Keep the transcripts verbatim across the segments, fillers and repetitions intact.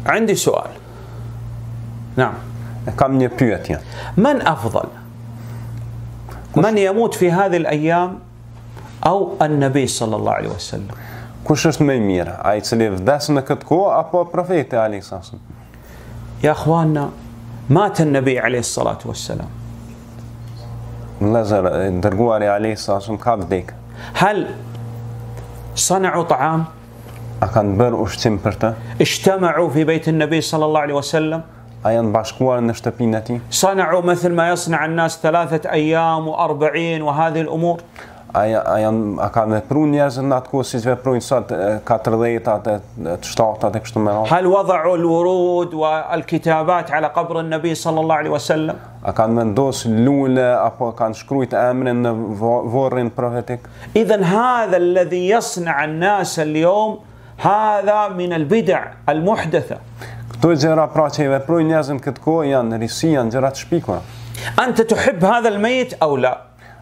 عندي سؤال. نعم. كم نبيتين. من أفضل؟ من يموت في هذه الأيام أو النبي صلى الله عليه وسلم؟ Kush është më i mirë, ai i cili vdes në këtë kohë apo profeti alayhi sallam? يا أخواننا مات النبي عليه الصلاة والسلام. Vëllezër, dërguari alayhi sallam ka vdek. هل صنعوا طعام؟ A kanë bërë ushqim për të? اجتمعوا في بيت النبي صلى الله عليه وسلم؟ A janë bashkuar në shtëpinë e tij? صنعوا مثل ما يصنع الناس ثلاثة أيام وأربعين وهذه الأمور؟ A janë a kanë vepruar njerëzit në atë kohë siç veprojnë sot katërdhjetat, shtatat e kështu me radhë? هل وضعوا الورود والكتابات على قبر النبي صلى الله عليه وسلم؟ A kanë vendosur lule apo kanë shkruajt emrin në varrin profetik? إذن هذا الذي يصنع الناس اليوم هذا من البدع المحدثة. Këto gjëra pra që i veprojnë njerëzit këtë kohë janë risi, janë gjëra të shpikura. أنت تحب هذا الميت أو لا؟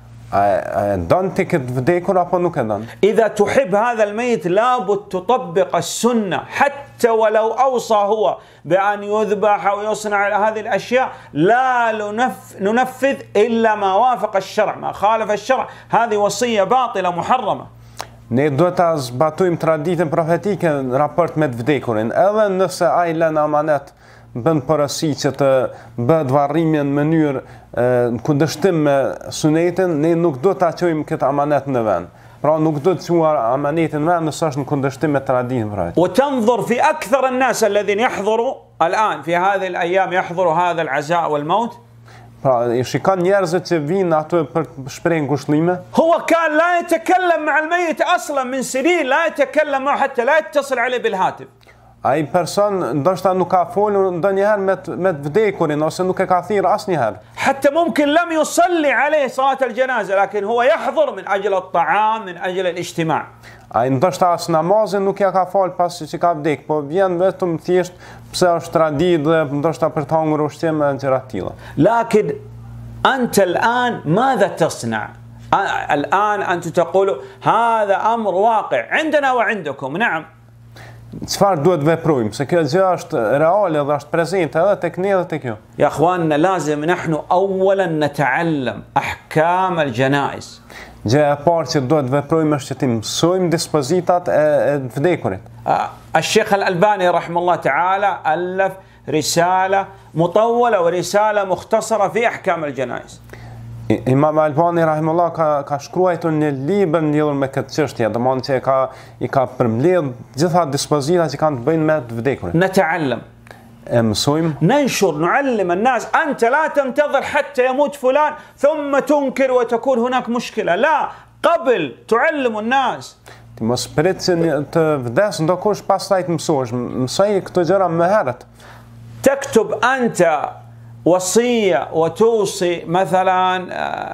A don ti këtë vdekur apo nuk e don? إذا تحب هذا الميت لابد تطبق السنة حتى ولو أوصى هو بأن يذبح أو يصنع هذه الأشياء لا ننفذ إلا ما وافق الشرع، ما خالف الشرع هذه وصية باطلة محرمة. Ne do ta zbatojmë traditën profetike në raport me të vdekurin, edhe nëse ai lën amanet bën porosi që të bëhet varrimi në mënyrë në kundërshtim me sunetin, ne nuk do ta çojmë këtë amanet në vend. Pra nuk do të çuar amanetin në vend nëse është në kundërshtim me traditën profetike. وتنظر في أكثر الناس الذين يحضروا الآن في هذه الأيام يحضروا هذا العزاء والموت. Pra i shikon njerëzit që vinë aty për të shprehur ngushëllime. هو كان لا يتكلم مع الميت أصلا من سنين، لا يتكلم معه حتى لا يتصل عليه بالهاتف. Ai person ndoshta nuk ka folur ndonjëherë me me të vdekurin ose nuk e ka thirr asnjëherë. حتى ممكن لم يصلي عليه صلاة الجنازة لكن هو يحضر من أجل الطعام من أجل الاجتماع. Ai ndoshta as namazin nuk ja ka fal pasi që ka vdek, po vjen vetëm thjesht pse është tradit dhe ndoshta për të hangur ushqim e gjëra të tilla. لكن أنت الآن ماذا تصنع؟ الآن أنت تقول هذا أمر واقع عندنا وعندكم. نعم. Çfarë duhet veprojmë? Se kjo gjë është reale dhe është prezente edhe tek ne edhe tek ju. يا أخواننا لازم نحن أولا نتعلم أحكام الجنائز. Gjëja e parë që duhet veprojmë është që të mësojmë dispozitat e të vdekurit. الشيخ الألباني رحمه الله تعالى ألف رسالة مطولة ورسالة مختصرة في أحكام الجنائز. Imam Albani rahimullah ka ka shkruar një libër lidhur me këtë çështje, domethënë që ka i ka përmbledh gjitha dispozitat që kanë të bëjnë me të vdekurin. نتعلم. E mësojmë. ننشر نعلم الناس أنت لا تنتظر حتى يموت فلان ثم تنكر وتكون هناك مشكلة. لا، قبل تعلم الناس. Ti mos prit që të vdes ndokush pastaj të mësosh. Mësoj këto gjëra më herët. تكتب أنت وصية وتوصي مثلا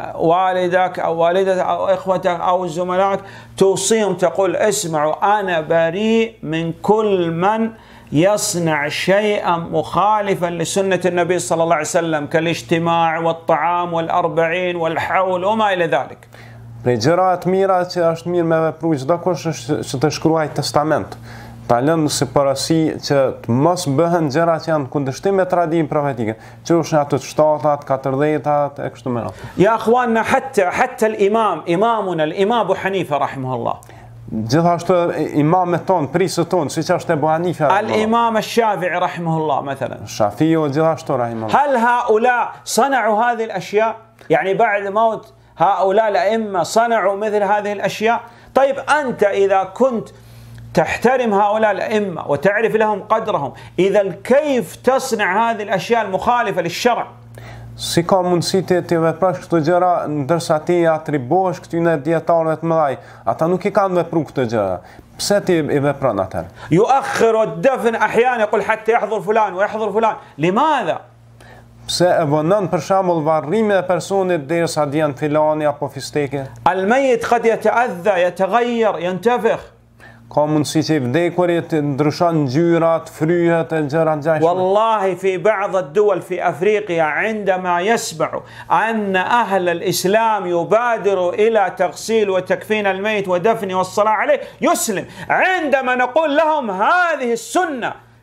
والدك أو والدتك أو إخوتك أو زملائك، توصيهم تقول اسمعوا أنا بريء من كل من يصنع شيئا مخالفا لسنة النبي صلى الله عليه وسلم كالاجتماع والطعام والأربعين والحول وما إلى ذلك. Prej gjëra të mira që është mirë me vepru çdo kush është që të shkruaj testament. Ta lënë si porosi që të mos bëhen gjëra që janë kundërshtim me traditën profetike, që është ato shtatat, katërdhjetat e kështu me radhë. يا أخواننا حتى حتى الإمام إمامنا الإمام أبو حنيفة رحمه الله. Gjithashtu imamet ton, prisët ton, siç është Abu Hanifa. الإمام الشافعي رحمه الله مثلا. Shafiu gjithashtu rahimahullah. هل هؤلاء صنعوا هذه الأشياء؟ يعني بعد موت هؤلاء الأئمة صنعوا مثل هذه الأشياء؟ طيب أنت إذا كنت تحترم هؤلاء الأئمة وتعرف لهم قدرهم، إذا كيف تصنع هذه الأشياء المخالفة للشرع؟ Si ka mundësi të të veprosh këto gjëra ndërsa ti i atribohesh këtyre dietarëve të mëdhaj, ata nuk i kanë vepruar këto gjëra. Pse ti i vepron atë? يؤخر الدفن أحيانا يقول حتى يحضر فلان ويحضر فلان، لماذا؟ Pse e vonon për shembull varrimin e personit derisa dian filani apo fisteke? الميت قد يتأذى يتغير ينتفخ. Ka mundësi që i vdekurit ndryshon ngjyrat, fryhet e gjëra ngjashme. والله في بعض الدول في أفريقيا عندما يسمعوا أن أهل الإسلام يبادروا إلى تغسيل وتكفين الميت ودفنه والصلاة عليه يسلم. عندما نقول لهم هذه السنة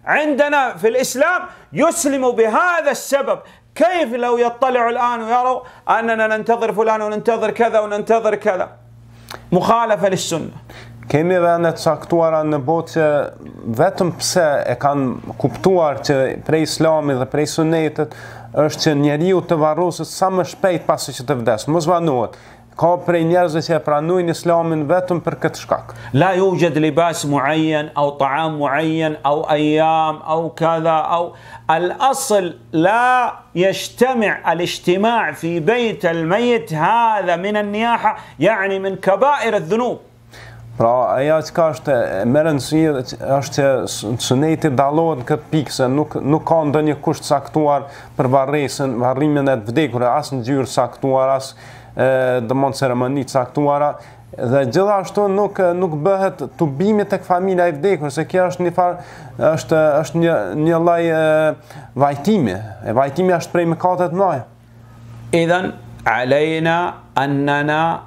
عندنا في الإسلام يسلم بهذا السبب. كيف لو يطلعوا الآن ويروا أننا ننتظر فلان وننتظر كذا وننتظر كذا؟ مخالفة للسنة. Kemi vende të caktuara në botë që vetëm pse e kanë kuptuar që prej Islamit dhe prej Sunetit është që njeriu të varroset sa më shpejt pasi që të vdes, mos vanohet. Ka prej njerëzve që e pranojnë Islamin vetëm për këtë shkak. لا يوجد لباس معين أو طعام معين أو أيام أو كذا أو الأصل لا يجتمع الاجتماع في بيت الميت هذا من النياحة يعني من كبائر الذنوب. Pra, aja që ka është më rëndësishme është që Suneti dallohet në këtë pikë se nuk nuk ka ndonjë kusht saktuar për varresën, varrimin e të vdekur, as ngjyrë saktuar, as domon ceremoni të saktuara, dhe gjithashtu nuk nuk bëhet tubimi tek familja e vdekur, se kjo është një far është është një një lloj vajtimi, e vajtimi është prej mëkatet të mëdha. إذن علينا أننا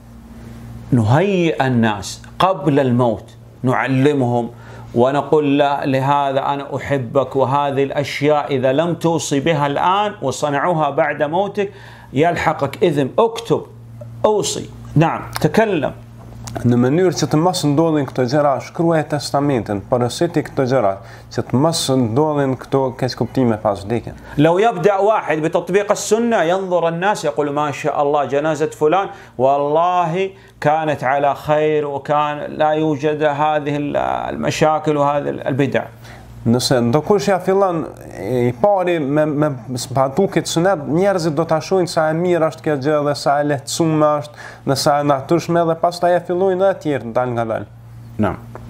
نهيئ الناس قبل الموت، نعلمهم ونقول له لهذا أنا أحبك، وهذه الأشياء إذا لم توصي بها الآن وصنعوها بعد موتك يلحقك إثم. اكتب، أوصي، نعم، تكلم. Në mënyrë që të mos ndodhin këto gjëra, shkruaj testamentin, porositi këto gjëra, që të mos ndodhin këto keqkuptime pas vdekjes. لو يبدأ واحد بتطبيق السنة ينظر الناس يقول ما شاء الله جنازة فلان والله كانت على خير وكان لا يوجد هذه المشاكل وهذه البدع. Nëse ndokush ja fillon i pari me me zbatu këtë sunet, njerëzit do ta shohin sa e mirë është kjo gjë dhe sa e lehtësuar është, në sa e natyrshme, dhe pastaj e fillojnë edhe të tjerë dal nga dal. نعم.